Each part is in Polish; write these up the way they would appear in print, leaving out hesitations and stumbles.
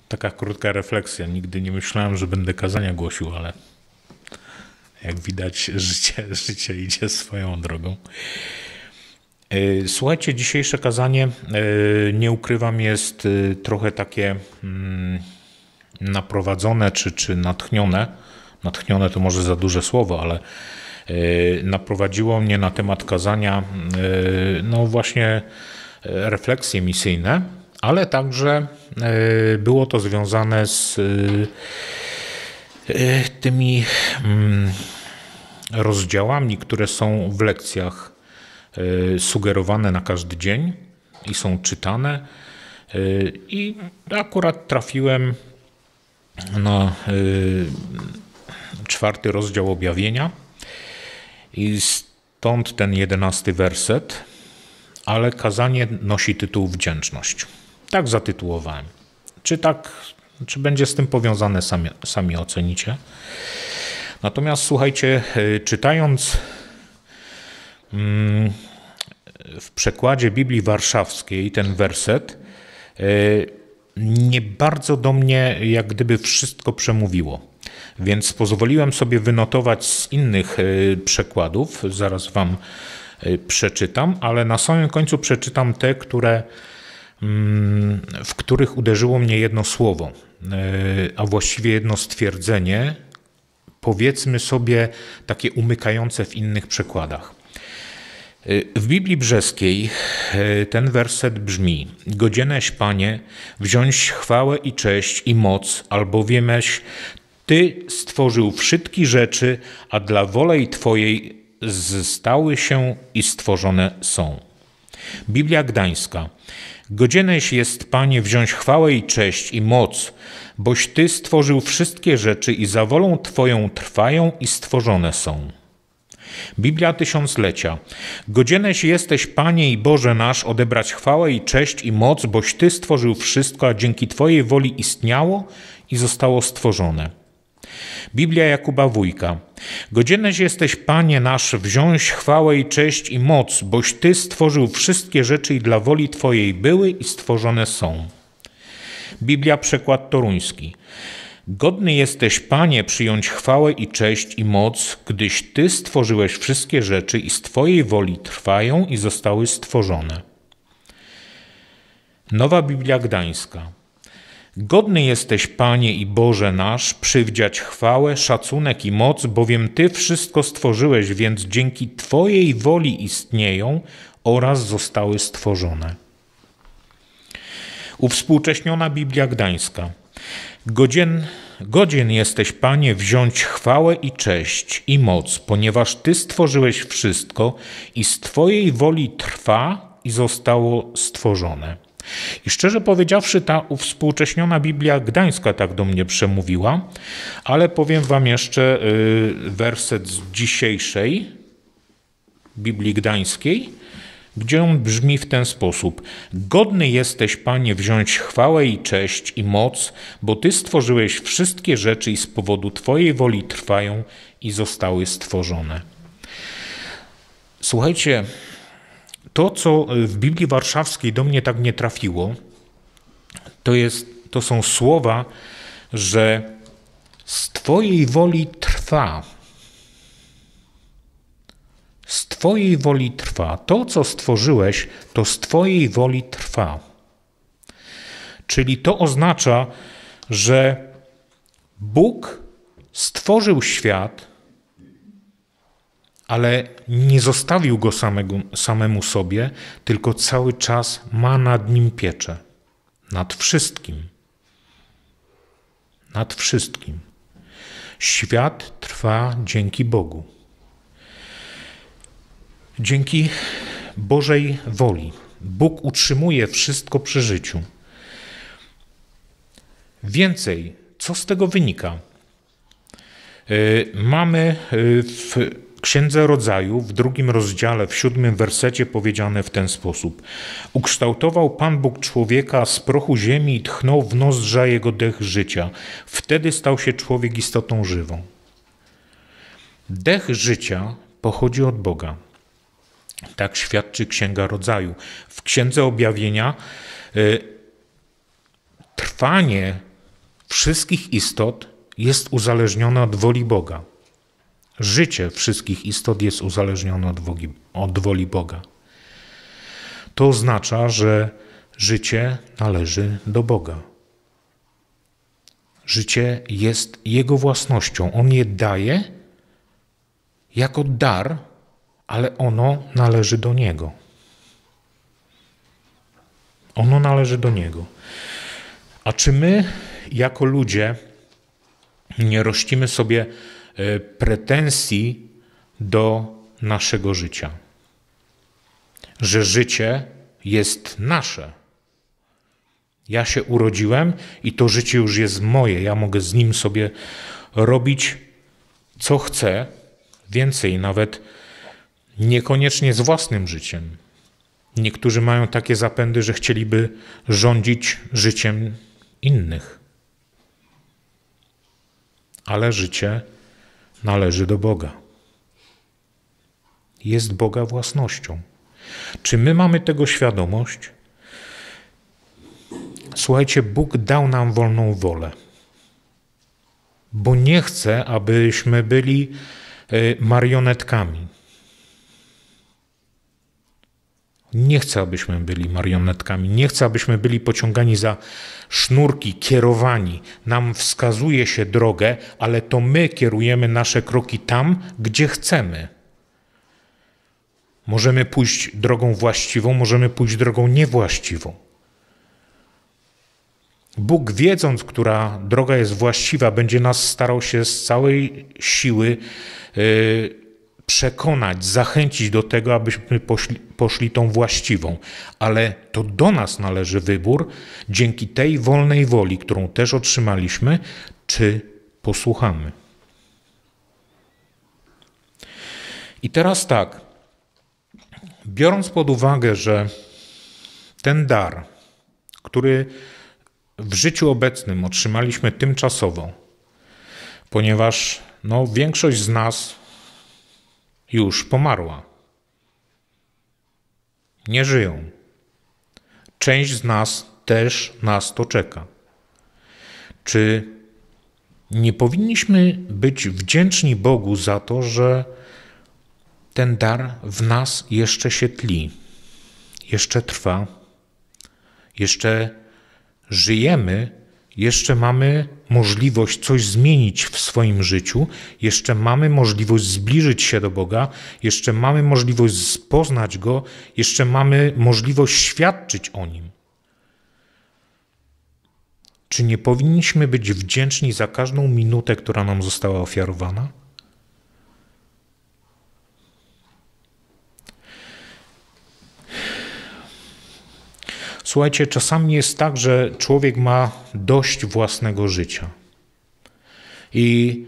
Taka krótka refleksja. Nigdy nie myślałem, że będę kazania głosił, ale jak widać, życie idzie swoją drogą. Słuchajcie, dzisiejsze kazanie, nie ukrywam, jest trochę takie naprowadzone czy natchnione. Natchnione to może za duże słowo, ale naprowadziło mnie na temat kazania no właśnie refleksje misyjne, ale także było to związane z tymi rozdziałami, które są w lekcjach sugerowane na każdy dzień i są czytane. I akurat trafiłem na 4. rozdział Objawienia i stąd ten 11 werset, ale kazanie nosi tytuł Wdzięczność. Tak zatytułowałem. Czy będzie z tym powiązane, sami ocenicie. Natomiast słuchajcie, czytając w przekładzie Biblii Warszawskiej ten werset, nie bardzo do mnie jak gdyby wszystko przemówiło. Więc pozwoliłem sobie wynotować z innych przekładów, zaraz wam przeczytam, ale na samym końcu przeczytam te, w których uderzyło mnie jedno słowo, a właściwie jedno stwierdzenie, powiedzmy sobie takie umykające w innych przekładach. W Biblii Brzeskiej ten werset brzmi: Godzieneś, Panie, wziąć chwałę i cześć i moc, albowiemeś Ty stworzył wszystkie rzeczy, a dla wolej Twojej stały się i stworzone są. Biblia Gdańska. Godzieneś jest, Panie, wziąć chwałę i cześć i moc, boś Ty stworzył wszystkie rzeczy i za wolą Twoją trwają i stworzone są. Biblia Tysiąclecia. Godzieneś jesteś, Panie i Boże nasz, odebrać chwałę i cześć i moc, boś Ty stworzył wszystko, a dzięki Twojej woli istniało i zostało stworzone. Biblia Jakuba Wójka. Godzieneś jesteś, Panie nasz, wziąć chwałę i cześć i moc, boś Ty stworzył wszystkie rzeczy i dla woli Twojej były i stworzone są. Biblia Przekład Toruński. Godny jesteś, Panie, przyjąć chwałę i cześć i moc, gdyś Ty stworzyłeś wszystkie rzeczy i z Twojej woli trwają i zostały stworzone. Nowa Biblia Gdańska. Godny jesteś, Panie i Boże nasz, przywdziać chwałę, szacunek i moc, bowiem Ty wszystko stworzyłeś, więc dzięki Twojej woli istnieją oraz zostały stworzone. Uwspółcześniona Biblia Gdańska. Godzien jesteś, Panie, wziąć chwałę i cześć i moc, ponieważ Ty stworzyłeś wszystko i z Twojej woli trwa i zostało stworzone. I szczerze powiedziawszy, ta uwspółcześniona Biblia Gdańska tak do mnie przemówiła, ale powiem wam jeszcze werset z dzisiejszej Biblii Gdańskiej, gdzie on brzmi w ten sposób. Godny jesteś, Panie, wziąć chwałę i cześć i moc, bo Ty stworzyłeś wszystkie rzeczy i z powodu Twojej woli trwają i zostały stworzone. Słuchajcie, to, co w Biblii Warszawskiej do mnie tak nie trafiło, to są słowa, że z Twojej woli trwa. Z Twojej woli trwa. To, co stworzyłeś, to z Twojej woli trwa. Czyli to oznacza, że Bóg stworzył świat, ale nie zostawił go samemu sobie, tylko cały czas ma nad nim pieczę. Nad wszystkim. Nad wszystkim. Świat trwa dzięki Bogu. Dzięki Bożej woli. Bóg utrzymuje wszystko przy życiu. Więcej, co z tego wynika? Mamy w Księdze Rodzaju, w 2. rozdziale, w 7. wersecie powiedziane w ten sposób. Ukształtował Pan Bóg człowieka z prochu ziemi i tchnął w nozdrza jego dech życia. Wtedy stał się człowiek istotą żywą. Dech życia pochodzi od Boga. Tak świadczy Księga Rodzaju. W Księdze Objawienia trwanie wszystkich istot jest uzależnione od woli Boga. Życie wszystkich istot jest uzależnione od woli Boga. To oznacza, że życie należy do Boga. Życie jest Jego własnością. On je daje jako dar, ale ono należy do Niego. Ono należy do Niego. A czy my, jako ludzie, nie rościmy sobie pretensji do naszego życia? Że życie jest nasze. Ja się urodziłem i to życie już jest moje. Ja mogę z nim sobie robić, co chcę. Więcej, nawet niekoniecznie z własnym życiem. Niektórzy mają takie zapędy, że chcieliby rządzić życiem innych. Ale życie należy do Boga. Jest Boga własnością. Czy my mamy tego świadomość? Słuchajcie, Bóg dał nam wolną wolę, bo nie chce, abyśmy byli marionetkami. Nie chce, abyśmy byli marionetkami. Nie chce, abyśmy byli pociągani za sznurki, kierowani. Nam wskazuje się drogę, ale to my kierujemy nasze kroki tam, gdzie chcemy. Możemy pójść drogą właściwą, możemy pójść drogą niewłaściwą. Bóg, wiedząc, która droga jest właściwa, będzie nas starał się z całej siły przekonać, zachęcić do tego, abyśmy poszli tą właściwą. Ale to do nas należy wybór, dzięki tej wolnej woli, którą też otrzymaliśmy, czy posłuchamy. I teraz tak, biorąc pod uwagę, że ten dar, który w życiu obecnym otrzymaliśmy tymczasowo, ponieważ większość z nas już pomarła. Nie żyją. Część z nas też nas to czeka. Czy nie powinniśmy być wdzięczni Bogu za to, że ten dar w nas jeszcze się tli, jeszcze trwa, jeszcze żyjemy, jeszcze mamy możliwość coś zmienić w swoim życiu, jeszcze mamy możliwość zbliżyć się do Boga, jeszcze mamy możliwość poznać Go, jeszcze mamy możliwość świadczyć o Nim. Czy nie powinniśmy być wdzięczni za każdą minutę, która nam została ofiarowana? Słuchajcie, czasami jest tak, że człowiek ma dość własnego życia. I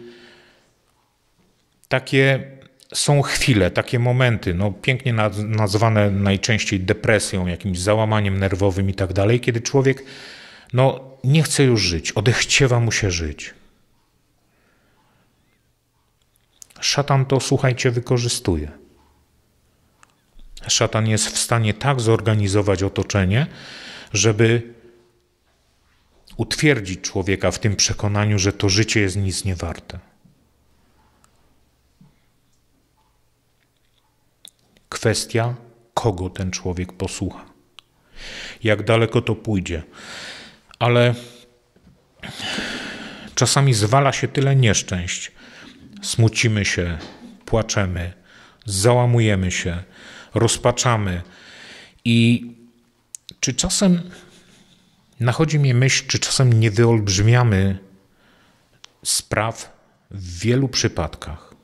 takie są chwile, takie momenty, pięknie nazwane najczęściej depresją, jakimś załamaniem nerwowym i tak dalej, kiedy człowiek nie chce już żyć, odechciewa mu się żyć. Szatan to, słuchajcie, wykorzystuje. Szatan jest w stanie tak zorganizować otoczenie, żeby utwierdzić człowieka w tym przekonaniu, że to życie jest nic nie warte. Kwestia, kogo ten człowiek posłucha. Jak daleko to pójdzie. Ale czasami zwala się tyle nieszczęść. Smucimy się, płaczemy, załamujemy się, rozpaczamy. I czy czasem nachodzi mnie myśl, czy czasem nie wyolbrzymiamy spraw w wielu przypadkach.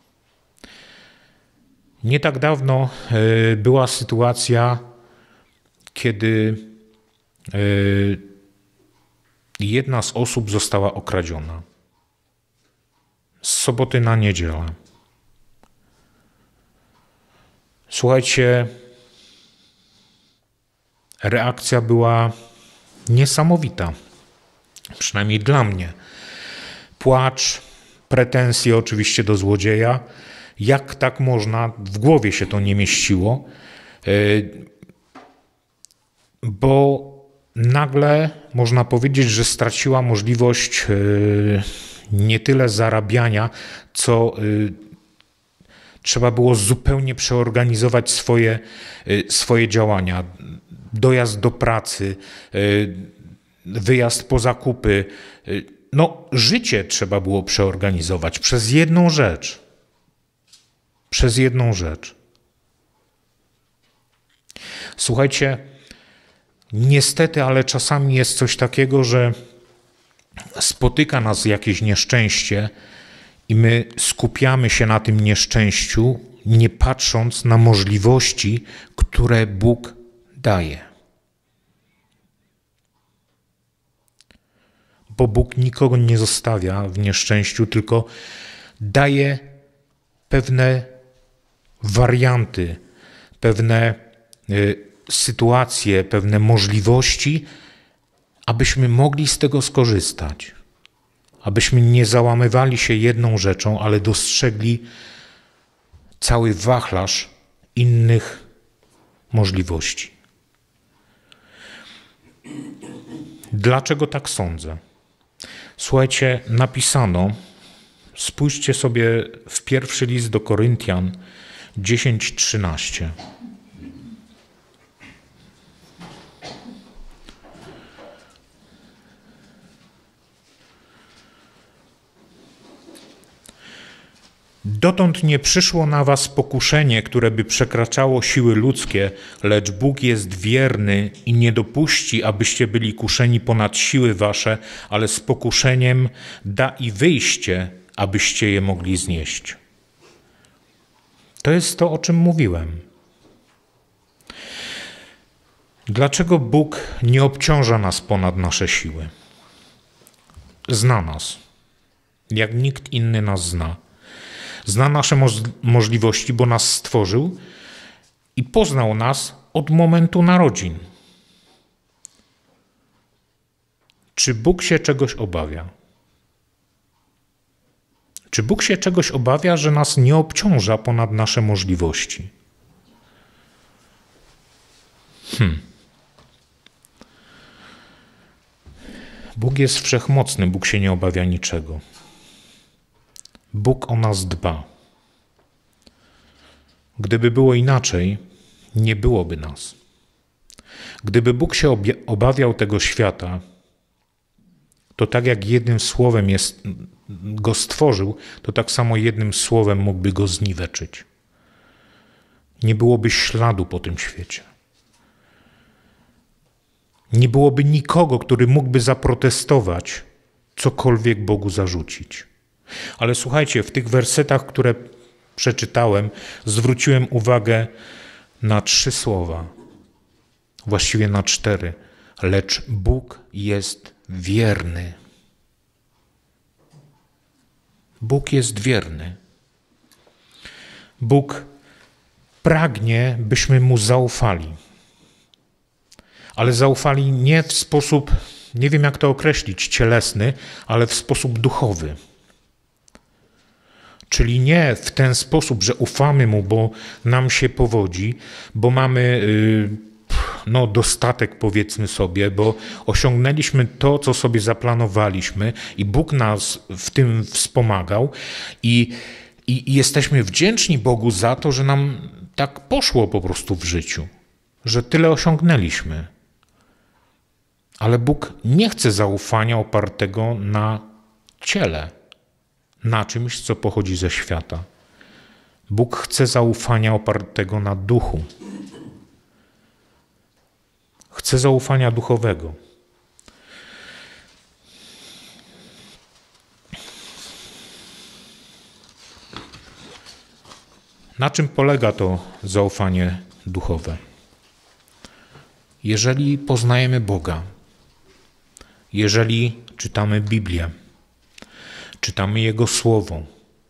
Nie tak dawno była sytuacja, kiedy jedna z osób została okradziona. Z soboty na niedzielę. Słuchajcie, reakcja była niesamowita. Przynajmniej dla mnie. Płacz, pretensje oczywiście do złodzieja. Jak tak można? W głowie się to nie mieściło. Bo nagle można powiedzieć, że straciła możliwość nie tyle zarabiania, co trzeba było zupełnie przeorganizować swoje działania. Dojazd do pracy, wyjazd po zakupy. No, życie trzeba było przeorganizować przez jedną rzecz. Przez jedną rzecz. Słuchajcie, niestety, ale czasami jest coś takiego, że spotyka nas jakieś nieszczęście i my skupiamy się na tym nieszczęściu, nie patrząc na możliwości, które Bóg daje. Bo Bóg nikogo nie zostawia w nieszczęściu, tylko daje pewne warianty, pewne sytuacje, pewne możliwości, abyśmy mogli z tego skorzystać. Abyśmy nie załamywali się jedną rzeczą, ale dostrzegli cały wachlarz innych możliwości. Dlaczego tak sądzę? Słuchajcie, napisano, spójrzcie sobie w pierwszy list do Koryntian 10:13. Dotąd nie przyszło na was pokuszenie, które by przekraczało siły ludzkie, lecz Bóg jest wierny i nie dopuści, abyście byli kuszeni ponad siły wasze, ale z pokuszeniem da i wyjście, abyście je mogli znieść. To jest to, o czym mówiłem. Dlaczego Bóg nie obciąża nas ponad nasze siły? Zna nas, jak nikt inny nas zna. Zna nasze możliwości, bo nas stworzył i poznał nas od momentu narodzin. Czy Bóg się czegoś obawia? Czy Bóg się czegoś obawia, że nas nie obciąża ponad nasze możliwości? Bóg jest wszechmocny, Bóg się nie obawia niczego. Bóg o nas dba. Gdyby było inaczej, nie byłoby nas. Gdyby Bóg się obawiał tego świata, to tak jak jednym słowem go stworzył, to tak samo jednym słowem mógłby go zniweczyć. Nie byłoby śladu po tym świecie. Nie byłoby nikogo, który mógłby zaprotestować, cokolwiek Bogu zarzucić. Ale słuchajcie, w tych wersetach, które przeczytałem, zwróciłem uwagę na 3 słowa, właściwie na 4. Lecz Bóg jest wierny. Bóg jest wierny. Bóg pragnie, byśmy Mu zaufali. Ale zaufali nie w sposób, nie wiem jak to określić, cielesny, ale w sposób duchowy. Czyli nie w ten sposób, że ufamy Mu, bo nam się powodzi, bo mamy dostatek, powiedzmy sobie, bo osiągnęliśmy to, co sobie zaplanowaliśmy i Bóg nas w tym wspomagał i jesteśmy wdzięczni Bogu za to, że nam tak poszło po prostu w życiu, że tyle osiągnęliśmy. Ale Bóg nie chce zaufania opartego na ciele, na czymś, co pochodzi ze świata. Bóg chce zaufania opartego na duchu. Chce zaufania duchowego. Na czym polega to zaufanie duchowe? Jeżeli poznajemy Boga, jeżeli czytamy Biblię, czytamy Jego Słowo,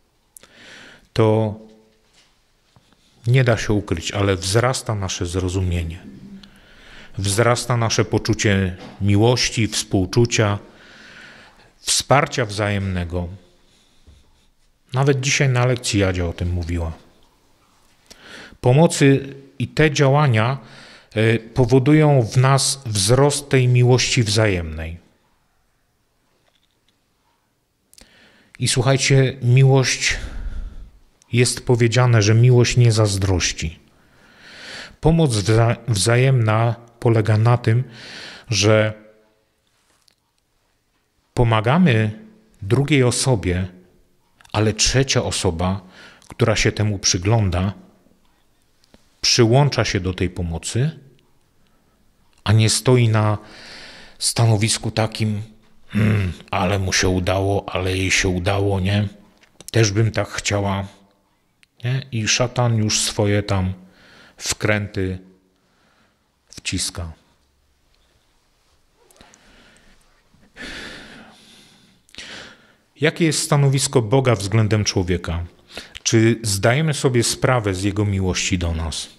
to nie da się ukryć, ale wzrasta nasze zrozumienie. Wzrasta nasze poczucie miłości, współczucia, wsparcia wzajemnego. Nawet dzisiaj na lekcji Jadzia o tym mówiła. Pomocy i te działania powodują w nas wzrost tej miłości wzajemnej. I słuchajcie, miłość, jest powiedziane, że miłość nie zazdrości. Pomoc wzajemna polega na tym, że pomagamy drugiej osobie, ale trzecia osoba, która się temu przygląda, przyłącza się do tej pomocy, a nie stoi na stanowisku takim, ale mu się udało, ale jej się udało, nie? Też bym tak chciała, nie? I szatan już swoje tam wkręty wciska. Jakie jest stanowisko Boga względem człowieka? Czy zdajemy sobie sprawę z Jego miłości do nas?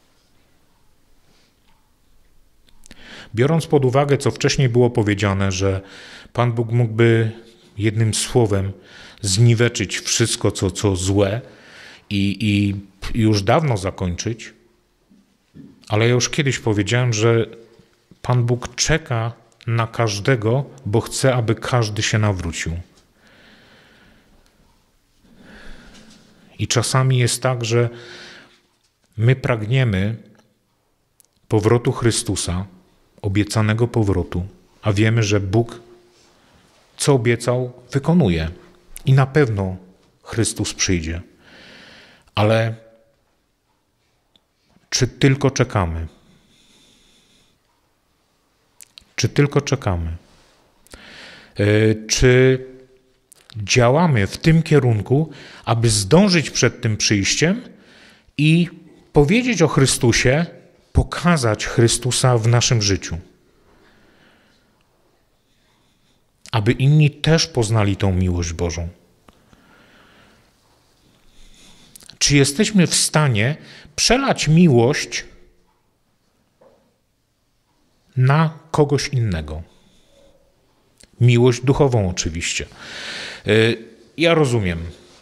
Biorąc pod uwagę, co wcześniej było powiedziane, że Pan Bóg mógłby jednym słowem zniweczyć wszystko, co złe i już dawno zakończyć, ale ja już kiedyś powiedziałem, że Pan Bóg czeka na każdego, bo chce, aby każdy się nawrócił. I czasami jest tak, że my pragniemy powrotu Chrystusa, obiecanego powrotu, a wiemy, że Bóg, co obiecał, wykonuje. I na pewno Chrystus przyjdzie. Ale czy tylko czekamy? Czy tylko czekamy? Czy działamy w tym kierunku, aby zdążyć przed tym przyjściem i powiedzieć o Chrystusie, pokazać Chrystusa w naszym życiu? Aby inni też poznali tą miłość Bożą. Czy jesteśmy w stanie przelać miłość na kogoś innego? Miłość duchową oczywiście. Ja rozumiem.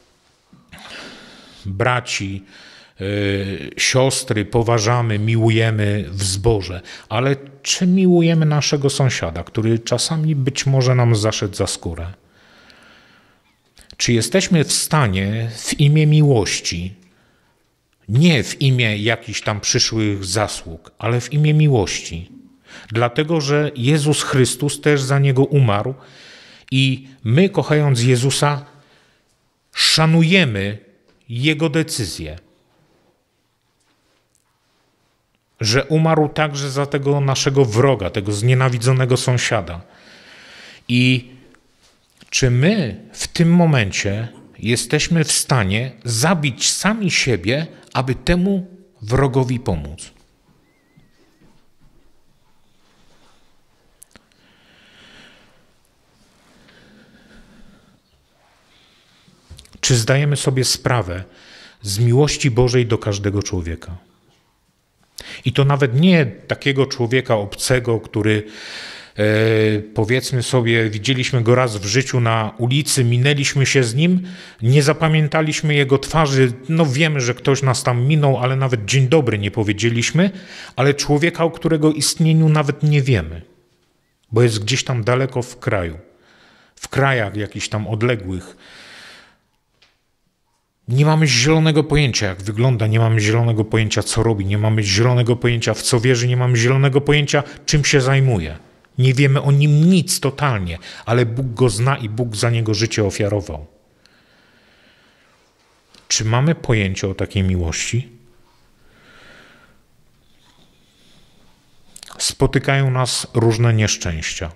Braci, siostry poważamy, miłujemy w zborze, ale czy miłujemy naszego sąsiada, który czasami być może nam zaszedł za skórę? Czy jesteśmy w stanie w imię miłości, nie w imię jakichś tam przyszłych zasług, ale w imię miłości, dlatego że Jezus Chrystus też za niego umarł i my, kochając Jezusa, szanujemy Jego decyzję, że umarł także za tego naszego wroga, tego znienawidzonego sąsiada. I czy my w tym momencie jesteśmy w stanie zabić sami siebie, aby temu wrogowi pomóc? Czy zdajemy sobie sprawę z miłości Bożej do każdego człowieka? I to nawet nie takiego człowieka obcego, który powiedzmy sobie, widzieliśmy go raz w życiu na ulicy, minęliśmy się z nim, nie zapamiętaliśmy jego twarzy, no wiemy, że ktoś nas tam minął, ale nawet dzień dobry nie powiedzieliśmy, ale człowieka, o którego istnieniu nawet nie wiemy, bo jest gdzieś tam daleko w kraju, w krajach jakichś tam odległych. Nie mamy zielonego pojęcia, jak wygląda, nie mamy zielonego pojęcia, co robi, nie mamy zielonego pojęcia, w co wierzy, nie mamy zielonego pojęcia, czym się zajmuje. Nie wiemy o nim nic totalnie, ale Bóg go zna i Bóg za niego życie ofiarował. Czy mamy pojęcie o takiej miłości? Spotykają nas różne nieszczęścia.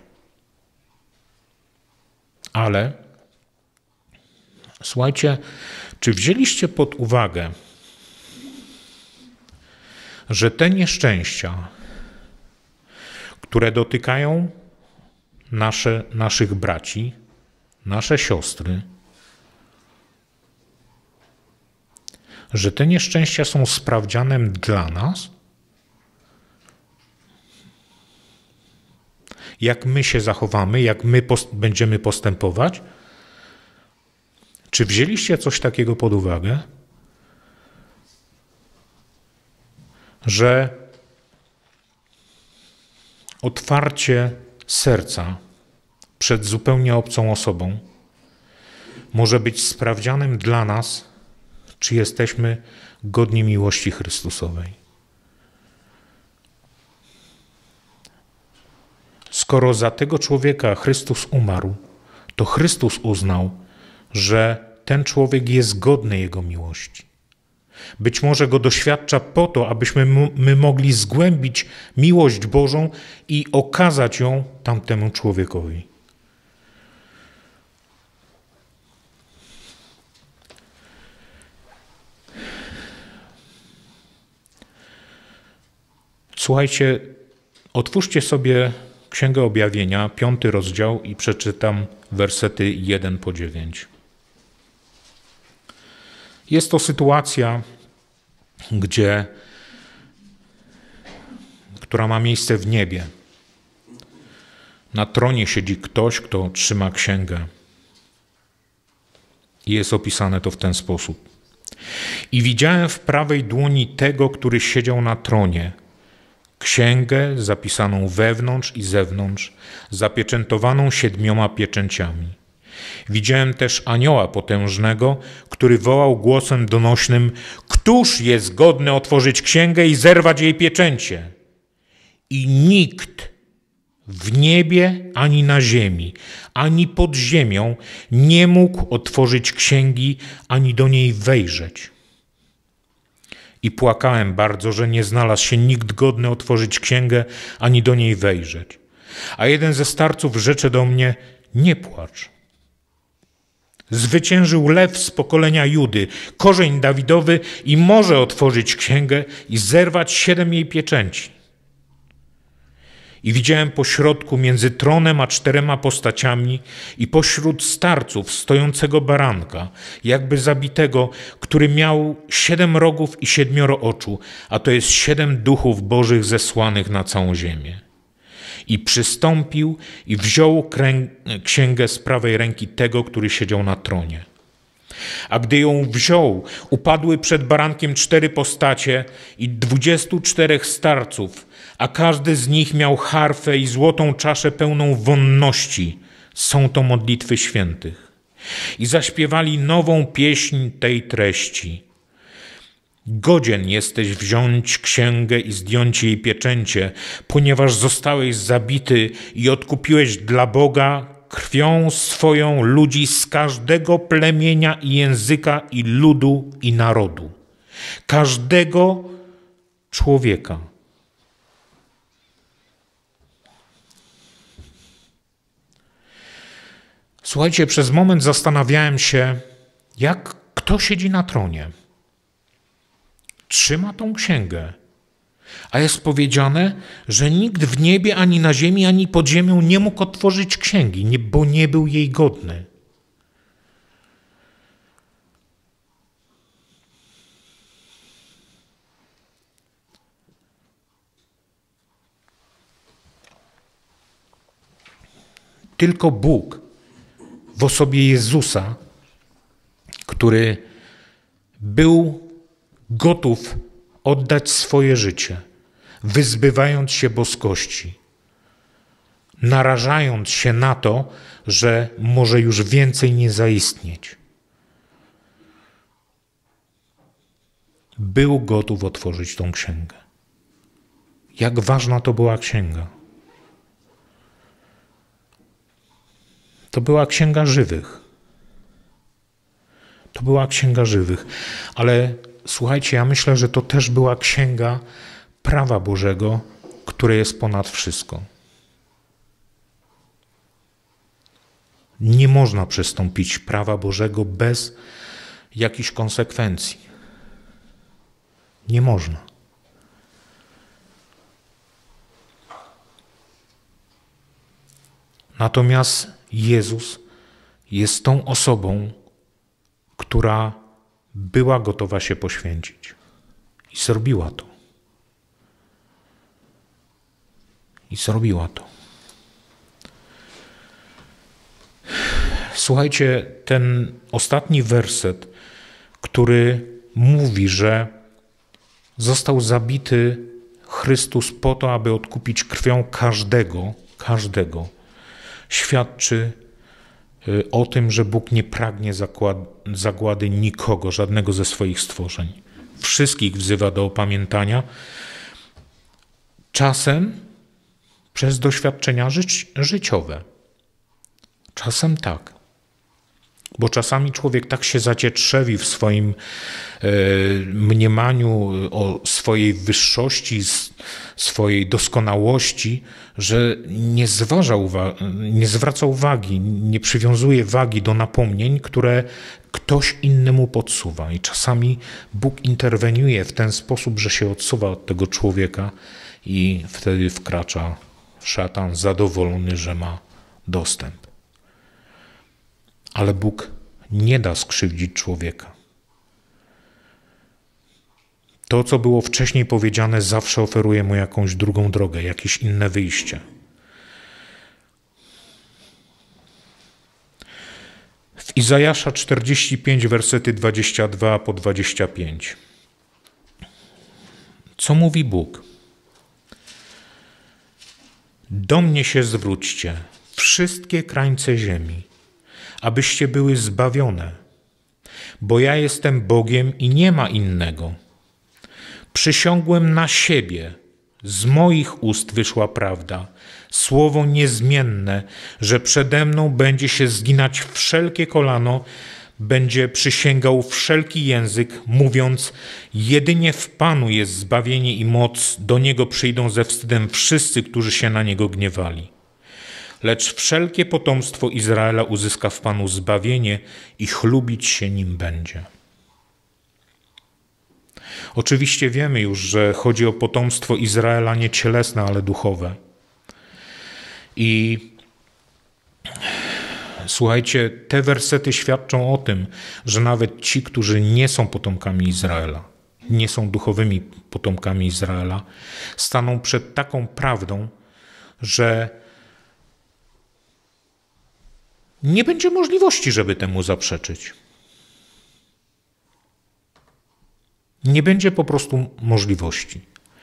Ale słuchajcie, czy wzięliście pod uwagę, że te nieszczęścia, które dotykają naszych braci, nasze siostry, że te nieszczęścia są sprawdzianem dla nas? Jak my się zachowamy, jak my będziemy postępować? Czy wzięliście coś takiego pod uwagę? Że otwarcie serca przed zupełnie obcą osobą może być sprawdzianem dla nas, czy jesteśmy godni miłości Chrystusowej. Skoro za tego człowieka Chrystus umarł, to Chrystus uznał, że ten człowiek jest godny Jego miłości. Być może go doświadcza po to, abyśmy my mogli zgłębić miłość Bożą i okazać ją tamtemu człowiekowi. Słuchajcie, otwórzcie sobie Księgę Objawienia, 5 rozdział i przeczytam wersety 1 po 9. Jest to sytuacja, która ma miejsce w niebie. Na tronie siedzi ktoś, kto trzyma księgę. I jest opisane to w ten sposób. I widziałem w prawej dłoni tego, który siedział na tronie, księgę zapisaną wewnątrz i zewnątrz, zapieczętowaną 7 pieczęciami. Widziałem też anioła potężnego, który wołał głosem donośnym: Któż jest godny otworzyć księgę i zerwać jej pieczęcie? I nikt w niebie, ani na ziemi, ani pod ziemią nie mógł otworzyć księgi, ani do niej wejrzeć. I płakałem bardzo, że nie znalazł się nikt godny otworzyć księgę, ani do niej wejrzeć. A jeden ze starców rzecze do mnie: nie płacz. Zwyciężył lew z pokolenia Judy, korzeń Dawidowy, i może otworzyć księgę i zerwać 7 jej pieczęci. I widziałem pośrodku między tronem a 4 postaciami i pośród starców stojącego baranka, jakby zabitego, który miał 7 rogów i 7 oczu, a to jest 7 duchów bożych zesłanych na całą ziemię. I przystąpił i wziął księgę z prawej ręki tego, który siedział na tronie. A gdy ją wziął, upadły przed barankiem 4 postacie i 24 starców, a każdy z nich miał harfę i złotą czaszę pełną wonności. Są to modlitwy świętych. I zaśpiewali nową pieśń tej treści. Godzien jesteś wziąć księgę i zdjąć jej pieczęcie, ponieważ zostałeś zabity i odkupiłeś dla Boga krwią swoją ludzi z każdego plemienia i języka i ludu i narodu. Każdego człowieka. Słuchajcie, przez moment zastanawiałem się, kto siedzi na tronie. Trzyma tą księgę, a jest powiedziane, że nikt w niebie, ani na ziemi, ani pod ziemią nie mógł otworzyć księgi, bo nie był jej godny. Tylko Bóg w osobie Jezusa, który był gotów oddać swoje życie, wyzbywając się boskości, narażając się na to, że może już więcej nie zaistnieć. Był gotów otworzyć tą księgę. Jak ważna to była księga. To była księga żywych. To była księga żywych. Ale słuchajcie, ja myślę, że to też była księga prawa Bożego, które jest ponad wszystko. Nie można przystąpić prawa Bożego bez jakichś konsekwencji. Nie można. Natomiast Jezus jest tą osobą, która była gotowa się poświęcić. I zrobiła to. I zrobiła to. Słuchajcie, ten ostatni werset, który mówi, że został zabity Chrystus po to, aby odkupić krwią każdego, świadczy o tym, że Bóg nie pragnie zagłady nikogo, żadnego ze swoich stworzeń. Wszystkich wzywa do opamiętania, czasem przez doświadczenia życiowe. Czasem tak. Bo czasami człowiek tak się zacietrzewi w swoim mniemaniu o swojej wyższości, swojej doskonałości, że nie zwraca uwagi, nie przywiązuje wagi do napomnień, które ktoś innemu podsuwa. I czasami Bóg interweniuje w ten sposób, że się odsuwa od tego człowieka i wtedy wkracza szatan zadowolony, że ma dostęp. Ale Bóg nie da skrzywdzić człowieka. To, co było wcześniej powiedziane, zawsze oferuje mu jakąś drugą drogę, jakieś inne wyjście. W Izajasza 45, wersety 22 po 25. Co mówi Bóg? Do mnie się zwróćcie, wszystkie krańce ziemi, abyście były zbawione, bo ja jestem Bogiem i nie ma innego. Przysiągłem na siebie, z moich ust wyszła prawda, słowo niezmienne, że przede mną będzie się zginać wszelkie kolano, będzie przysięgał wszelki język, mówiąc: jedynie w Panu jest zbawienie i moc, do Niego przyjdą ze wstydem wszyscy, którzy się na Niego gniewali. Lecz wszelkie potomstwo Izraela uzyska w Panu zbawienie i chlubić się nim będzie. Oczywiście wiemy już, że chodzi o potomstwo Izraela nie cielesne, ale duchowe. I słuchajcie, te wersety świadczą o tym, że nawet ci, którzy nie są potomkami Izraela, nie są duchowymi potomkami Izraela, staną przed taką prawdą, że nie będzie możliwości, żeby temu zaprzeczyć. Nie będzie po prostu możliwości.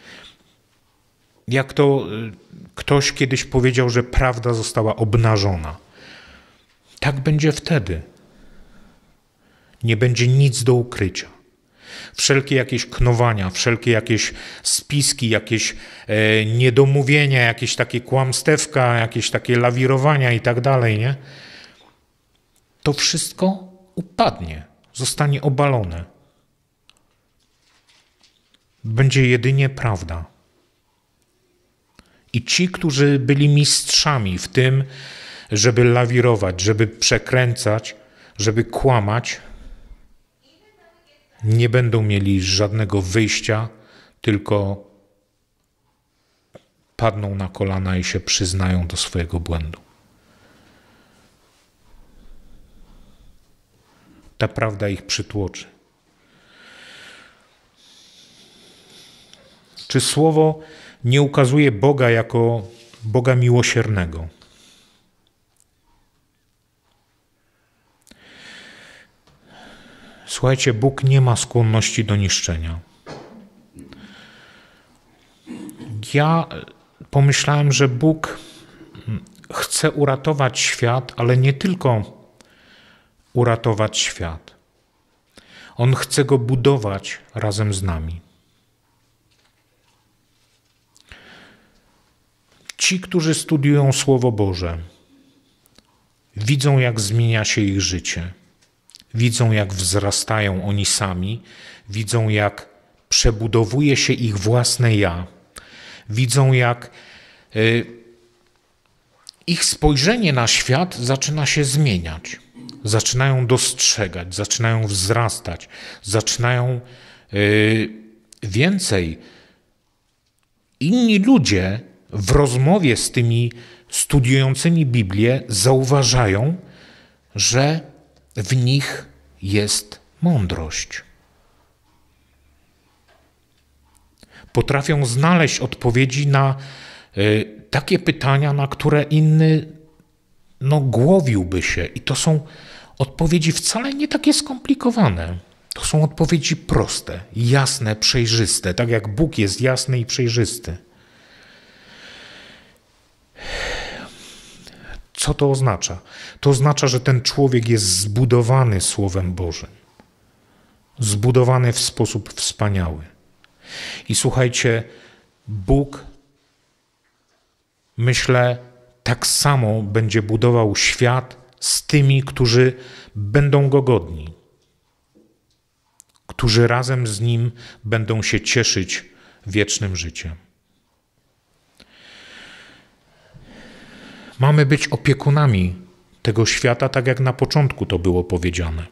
Jak to ktoś kiedyś powiedział, że prawda została obnażona. Tak będzie wtedy. Nie będzie nic do ukrycia. Wszelkie jakieś knowania, wszelkie jakieś spiski, jakieś niedomówienia, jakieś takie kłamstewka, jakieś takie lawirowania i tak dalej, nie? To wszystko upadnie, zostanie obalone. Będzie jedynie prawda. I ci, którzy byli mistrzami w tym, żeby lawirować, żeby przekręcać, żeby kłamać, nie będą mieli żadnego wyjścia, tylko padną na kolana i się przyznają do swojego błędu. Ta prawda ich przytłoczy. Czy słowo nie ukazuje Boga jako Boga miłosiernego? Słuchajcie, Bóg nie ma skłonności do niszczenia. Ja pomyślałem, że Bóg chce uratować świat, ale nie tylko uratować świat. On chce go budować razem z nami. Ci, którzy studiują Słowo Boże, widzą, jak zmienia się ich życie. Widzą, jak wzrastają oni sami. Widzą, jak przebudowuje się ich własne ja. Widzą, jak ich spojrzenie na świat zaczyna się zmieniać. Zaczynają dostrzegać, zaczynają wzrastać, zaczynają więcej. Inni ludzie w rozmowie z tymi studiującymi Biblię zauważają, że w nich jest mądrość. Potrafią znaleźć odpowiedzi na takie pytania, na które inny głowiłby się. I to są odpowiedzi wcale nie takie skomplikowane. To są odpowiedzi proste, jasne, przejrzyste, tak jak Bóg jest jasny i przejrzysty. Co to oznacza? To oznacza, że ten człowiek jest zbudowany Słowem Bożym. Zbudowany w sposób wspaniały. I słuchajcie, Bóg, myślę, tak samo będzie budował świat z tymi, którzy będą Go godni, którzy razem z Nim będą się cieszyć wiecznym życiem. Mamy być opiekunami tego świata, tak jak na początku to było powiedziane.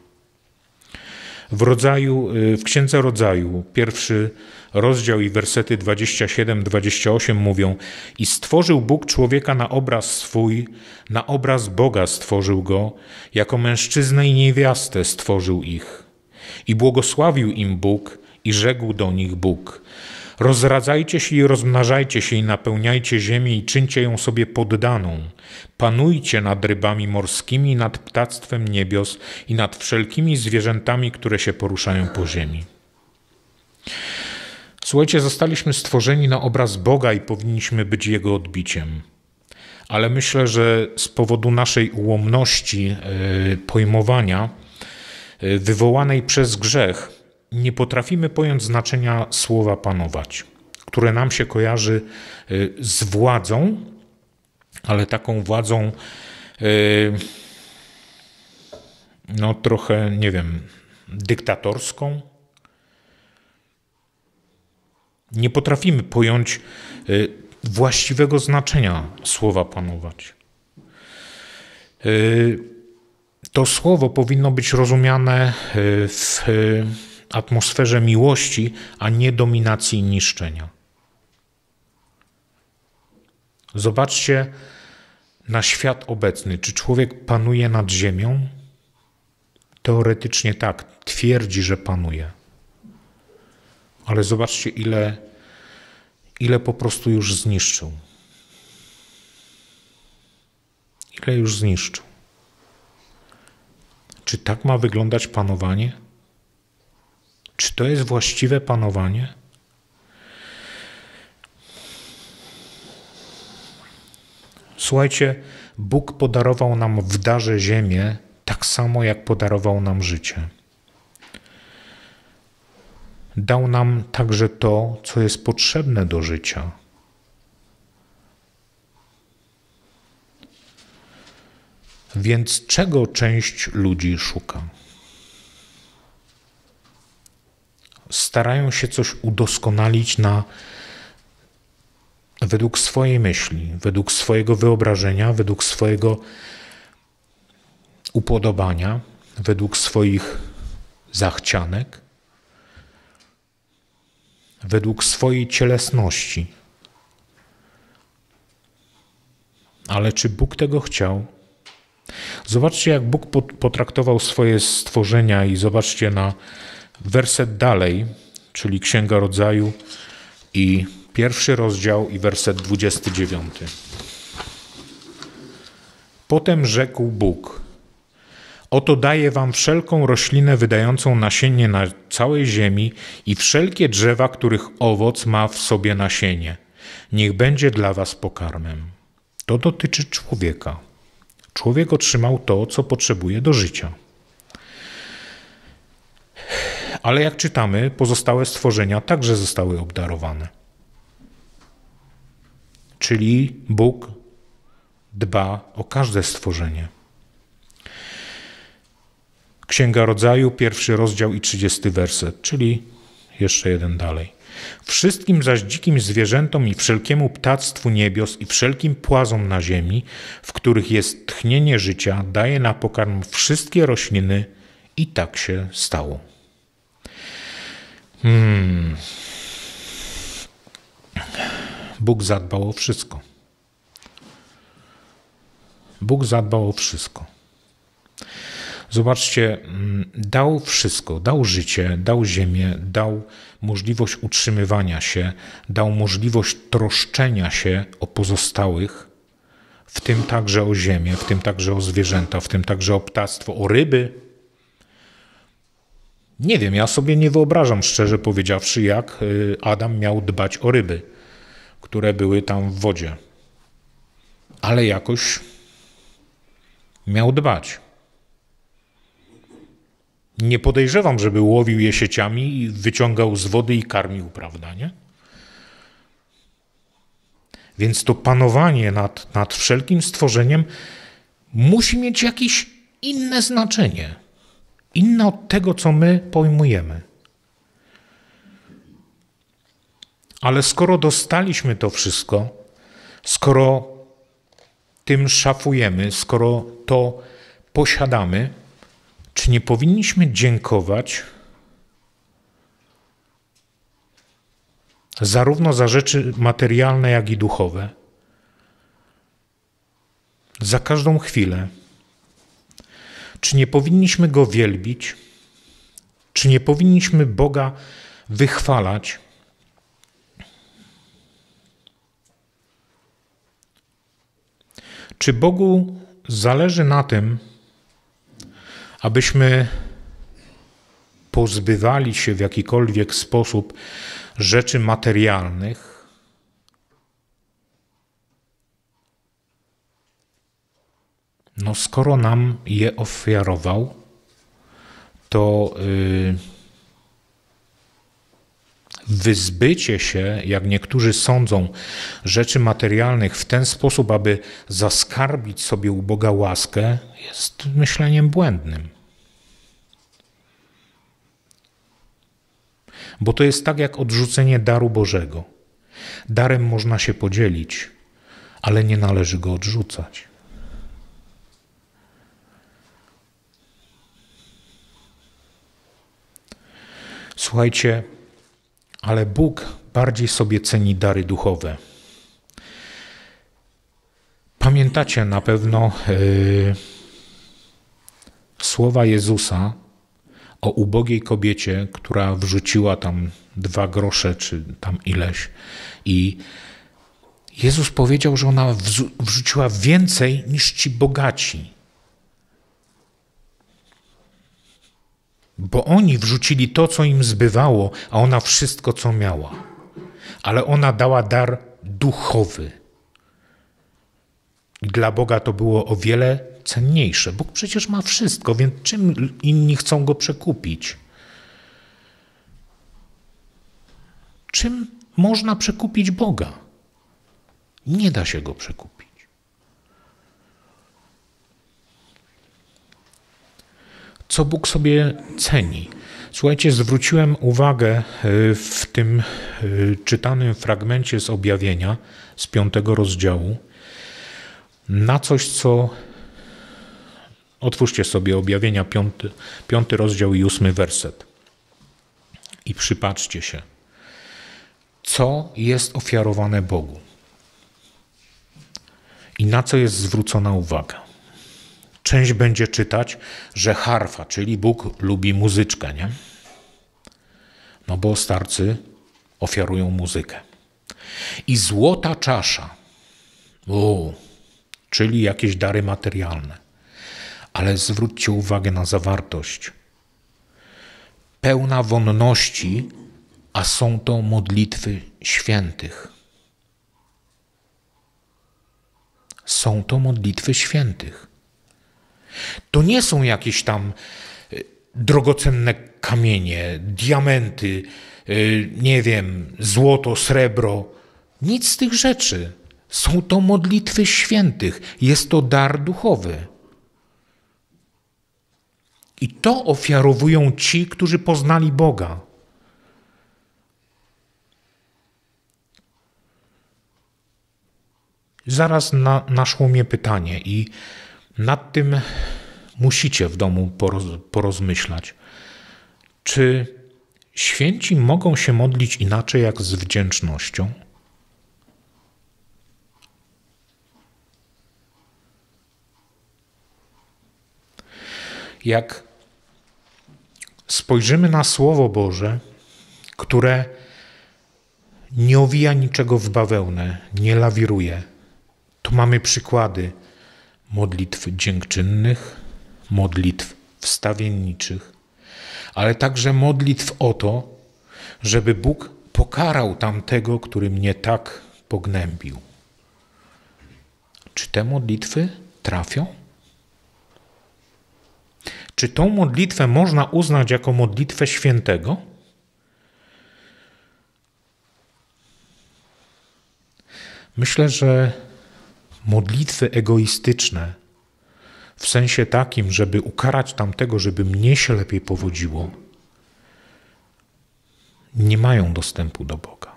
W Księdze Rodzaju, 1 rozdział i wersety 27-28 mówią: i stworzył Bóg człowieka na obraz swój, na obraz Boga stworzył go, jako mężczyznę i niewiastę stworzył ich. I błogosławił im Bóg i rzekł do nich Bóg: rozradzajcie się i rozmnażajcie się i napełniajcie ziemię i czyńcie ją sobie poddaną. Panujcie nad rybami morskimi, nad ptactwem niebios i nad wszelkimi zwierzętami, które się poruszają po ziemi. Słuchajcie, zostaliśmy stworzeni na obraz Boga i powinniśmy być Jego odbiciem. Ale myślę, że z powodu naszej ułomności pojmowania wywołanej przez grzech nie potrafimy pojąć znaczenia słowa panować, które nam się kojarzy z władzą, ale taką władzą no trochę, nie wiem, dyktatorską. Nie potrafimy pojąć właściwego znaczenia słowa panować. To słowo powinno być rozumiane w atmosferze miłości, a nie dominacji i niszczenia. Zobaczcie na świat obecny. Czy człowiek panuje nad ziemią? Teoretycznie tak, twierdzi, że panuje. Ale zobaczcie, ile po prostu już zniszczył. Ile już zniszczył. Czy tak ma wyglądać panowanie? Czy to jest właściwe panowanie? Słuchajcie, Bóg podarował nam w darze ziemię tak samo, jak podarował nam życie. Dał nam także to, co jest potrzebne do życia. Więc czego część ludzi szuka? Starają się coś udoskonalić według swojej myśli, według swojego wyobrażenia, według swojego upodobania, według swoich zachcianek, według swojej cielesności. Ale czy Bóg tego chciał? Zobaczcie, jak Bóg potraktował swoje stworzenia i zobaczcie na werset dalej, czyli Księga Rodzaju i 1 rozdział i werset 29. Potem rzekł Bóg: oto daję wam wszelką roślinę wydającą nasienie na całej ziemi i wszelkie drzewa, których owoc ma w sobie nasienie. Niech będzie dla was pokarmem. To dotyczy człowieka. Człowiek otrzymał to, co potrzebuje do życia. Ale jak czytamy, pozostałe stworzenia także zostały obdarowane. Czyli Bóg dba o każde stworzenie. Księga Rodzaju, 1 rozdział i 30 werset, czyli jeszcze jeden dalej. Wszystkim zaś dzikim zwierzętom i wszelkiemu ptactwu niebios i wszelkim płazom na ziemi, w których jest tchnienie życia, daje na pokarm wszystkie rośliny i tak się stało. Bóg zadbał o wszystko. Bóg zadbał o wszystko. Zobaczcie, dał wszystko, dał życie, dał ziemię, dał możliwość utrzymywania się, dał możliwość troszczenia się o pozostałych, w tym także o ziemię, w tym także o zwierzęta, w tym także o ptactwo, o ryby. Nie wiem, ja sobie nie wyobrażam, szczerze powiedziawszy, jak Adam miał dbać o ryby, które były tam w wodzie. Ale jakoś miał dbać. Nie podejrzewam, żeby łowił je sieciami i wyciągał z wody i karmił, prawda, nie? Więc to panowanie nad wszelkim stworzeniem musi mieć jakieś inne znaczenie. Inne od tego, co my pojmujemy. Ale skoro dostaliśmy to wszystko, skoro tym szafujemy, skoro to posiadamy, czy nie powinniśmy dziękować zarówno za rzeczy materialne, jak i duchowe, za każdą chwilę? Czy nie powinniśmy Go wielbić? Czy nie powinniśmy Boga wychwalać? Czy Bogu zależy na tym, abyśmy pozbywali się w jakikolwiek sposób rzeczy materialnych? No skoro nam je ofiarował, to wyzbycie się, jak niektórzy sądzą, rzeczy materialnych w ten sposób, aby zaskarbić sobie u Boga łaskę, jest myśleniem błędnym. Bo to jest tak jak odrzucenie daru Bożego. Darem można się podzielić, ale nie należy go odrzucać. Słuchajcie, ale Bóg bardziej sobie ceni dary duchowe. Pamiętacie na pewno słowa Jezusa o ubogiej kobiecie, która wrzuciła tam 2 grosze, czy tam ileś. I Jezus powiedział, że ona wrzuciła więcej niż ci bogaci. Bo oni wrzucili to, co im zbywało, a ona wszystko, co miała. Ale ona dała dar duchowy. Dla Boga to było o wiele cenniejsze. Bóg przecież ma wszystko, więc czym inni chcą Go przekupić? Czym można przekupić Boga? Nie da się Go przekupić. Co Bóg sobie ceni? Słuchajcie, zwróciłem uwagę w tym czytanym fragmencie z Objawienia, z 5 rozdziału, na coś, co... Otwórzcie sobie Objawienia, 5 rozdział i 8 werset. I przypatrzcie się, co jest ofiarowane Bogu i na co jest zwrócona uwaga. Część będzie czytać, że harfa, czyli Bóg lubi muzyczkę, nie? No bo starcy ofiarują muzykę. I złota czasza, czyli jakieś dary materialne. Ale zwróćcie uwagę na zawartość. Pełna wonności, a są to modlitwy świętych. Są to modlitwy świętych. To nie są jakieś tam drogocenne kamienie, diamenty, nie wiem, złoto, srebro. Nic z tych rzeczy. Są to modlitwy świętych. Jest to dar duchowy. I to ofiarowują ci, którzy poznali Boga. Zaraz naszło mnie pytanie i nad tym musicie w domu porozmyślać. Czy święci mogą się modlić inaczej jak z wdzięcznością? Jak spojrzymy na Słowo Boże, które nie owija niczego w bawełnę, nie lawiruje, to mamy przykłady modlitw dziękczynnych, modlitw wstawienniczych, ale także modlitw o to, żeby Bóg pokarał tamtego, który mnie tak pognębił. Czy te modlitwy trafią? Czy tą modlitwę można uznać jako modlitwę świętego? Myślę, że modlitwy egoistyczne, w sensie takim, żeby ukarać tamtego, żeby mnie się lepiej powodziło, nie mają dostępu do Boga.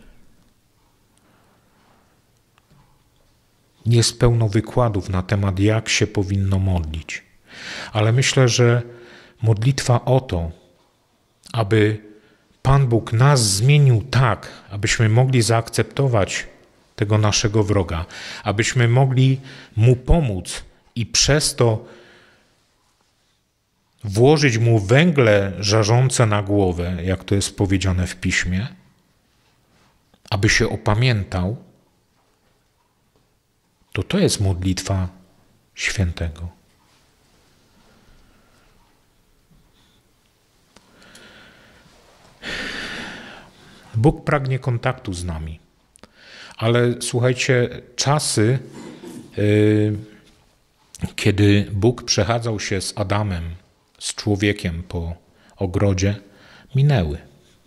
Jest pełno wykładów na temat, jak się powinno modlić. Ale myślę, że modlitwa o to, aby Pan Bóg nas zmienił tak, abyśmy mogli zaakceptować tego naszego wroga, abyśmy mogli mu pomóc i przez to włożyć mu węgle żarzące na głowę, jak to jest powiedziane w Piśmie, aby się opamiętał, to jest modlitwa świętego. Bóg pragnie kontaktu z nami, ale słuchajcie, czasy, kiedy Bóg przechadzał się z Adamem, z człowiekiem po ogrodzie, minęły.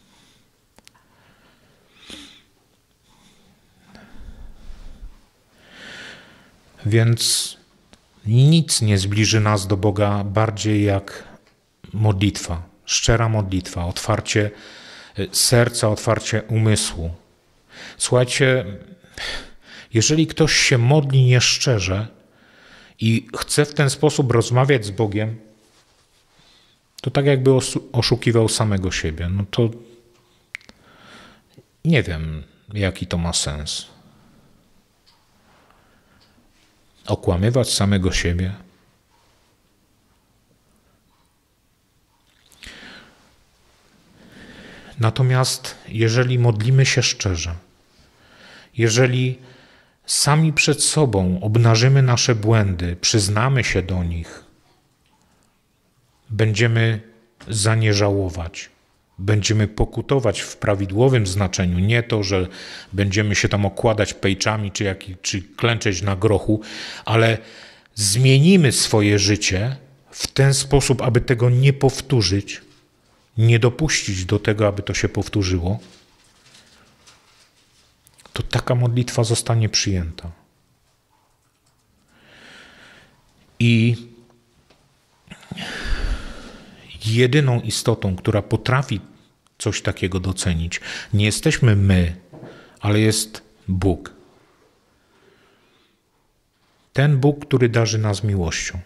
Więc nic nie zbliży nas do Boga bardziej jak modlitwa, szczera modlitwa, otwarcie serca, otwarcie umysłu. Słuchajcie, jeżeli ktoś się modli nieszczerze i chce w ten sposób rozmawiać z Bogiem, to tak jakby oszukiwał samego siebie. No to nie wiem, jaki to ma sens. Okłamywać samego siebie. Natomiast jeżeli modlimy się szczerze, jeżeli sami przed sobą obnażymy nasze błędy, przyznamy się do nich, będziemy za nie żałować, będziemy pokutować w prawidłowym znaczeniu, nie to, że będziemy się tam okładać pejczami czy klęczeć na grochu, ale zmienimy swoje życie w ten sposób, aby tego nie powtórzyć, nie dopuścić do tego, aby to się powtórzyło, to taka modlitwa zostanie przyjęta. I jedyną istotą, która potrafi coś takiego docenić, nie jesteśmy my, ale jest Bóg. Ten Bóg, który darzy nas miłością.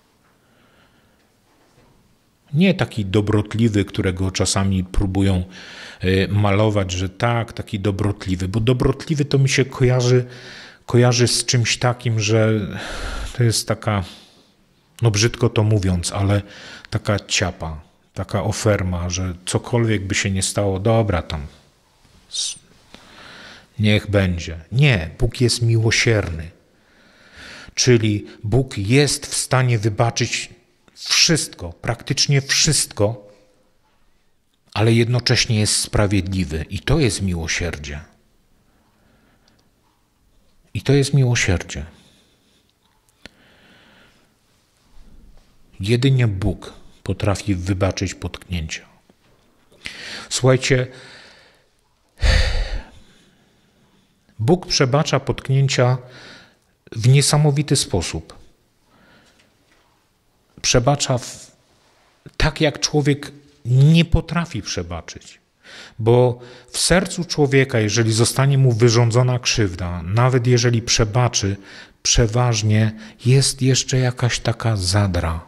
Nie taki dobrotliwy, którego czasami próbują malować, że tak, taki dobrotliwy, bo dobrotliwy to mi się kojarzy z czymś takim, że to jest taka, no brzydko to mówiąc, ale taka ciapa, taka oferma, że cokolwiek by się nie stało, dobra tam, niech będzie. Nie, Bóg jest miłosierny, czyli Bóg jest w stanie wybaczyć wszystko, praktycznie wszystko, ale jednocześnie jest sprawiedliwy. I to jest miłosierdzie. I to jest miłosierdzie. Jedynie Bóg potrafi wybaczyć potknięcia. Słuchajcie, Bóg przebacza potknięcia w niesamowity sposób. Przebacza tak, jak człowiek nie potrafi przebaczyć. Bo w sercu człowieka, jeżeli zostanie mu wyrządzona krzywda, nawet jeżeli przebaczy, przeważnie jest jeszcze jakaś taka zadra.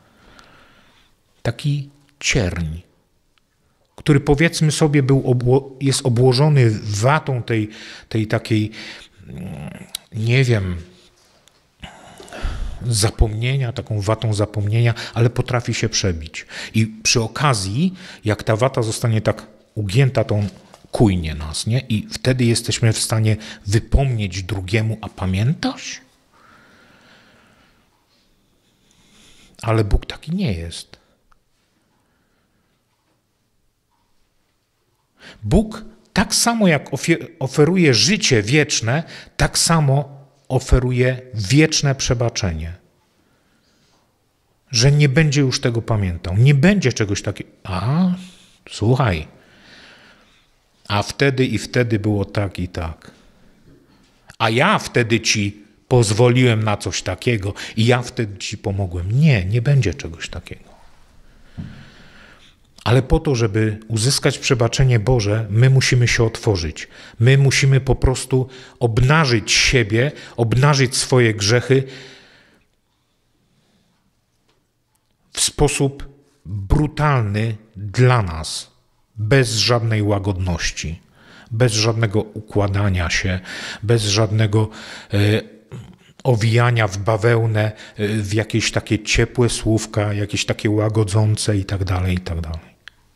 Taki cierń, który powiedzmy sobie jest obłożony watą tej takiej, nie wiem, zapomnienia, taką watą zapomnienia, ale potrafi się przebić. I przy okazji, jak ta wata zostanie tak ugięta, to on kujnie nas, nie? I wtedy jesteśmy w stanie wypomnieć drugiemu, a pamiętasz? Ale Bóg taki nie jest. Bóg tak samo jak oferuje życie wieczne, tak samo oferuje wieczne przebaczenie. Że nie będzie już tego pamiętał. Nie będzie czegoś takiego. Słuchaj. A wtedy i wtedy było tak i tak. A ja wtedy ci pozwoliłem na coś takiego i ja wtedy ci pomogłem. Nie będzie czegoś takiego. Ale po to, żeby uzyskać przebaczenie Boże, my musimy się otworzyć. My musimy po prostu obnażyć siebie, obnażyć swoje grzechy w sposób brutalny dla nas, bez żadnej łagodności, bez żadnego układania się, bez żadnego owijania w bawełnę, w jakieś takie ciepłe słówka, jakieś takie łagodzące i tak dalej, i tak dalej.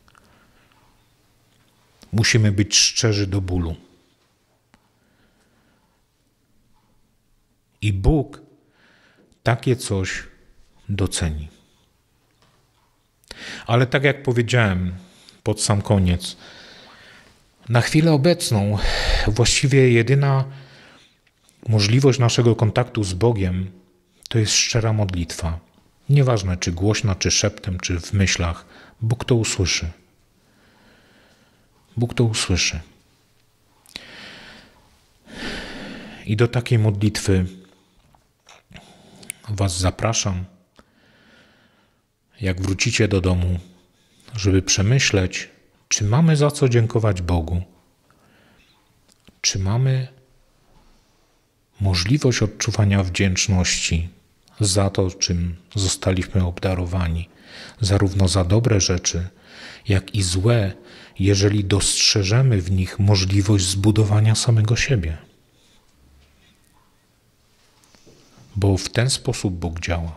Musimy być szczerzy do bólu. I Bóg takie coś doceni. Ale tak jak powiedziałem pod sam koniec, na chwilę obecną właściwie jedyna możliwość naszego kontaktu z Bogiem to jest szczera modlitwa. Nieważne czy głośna, czy szeptem, czy w myślach. Bóg to usłyszy. Bóg to usłyszy. I do takiej modlitwy was zapraszam. Jak wrócicie do domu, żeby przemyśleć, czy mamy za co dziękować Bogu, czy mamy możliwość odczuwania wdzięczności za to, czym zostaliśmy obdarowani, zarówno za dobre rzeczy, jak i złe, jeżeli dostrzeżemy w nich możliwość zbudowania samego siebie. Bo w ten sposób Bóg działa.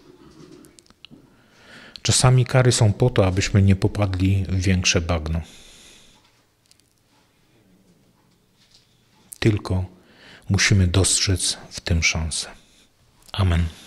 Czasami kary są po to, abyśmy nie popadli w większe bagno. Tylko musimy dostrzec w tym szansę. Amen.